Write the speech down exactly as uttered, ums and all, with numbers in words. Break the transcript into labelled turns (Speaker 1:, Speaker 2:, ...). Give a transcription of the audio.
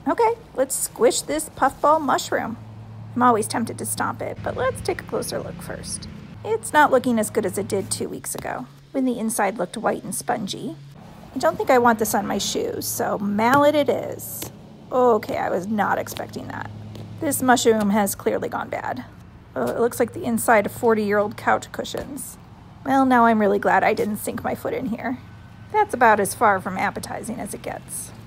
Speaker 1: Okay, let's squish this puffball mushroom. I'm always tempted to stomp it, but let's take a closer look first. It's not looking as good as it did two weeks ago, when the inside looked white and spongy. I don't think I want this on my shoes, so mallet it is. Okay, I was not expecting that. This mushroom has clearly gone bad. Oh, it looks like the inside of forty-year-old couch cushions. Well, now I'm really glad I didn't sink my foot in here. That's about as far from appetizing as it gets.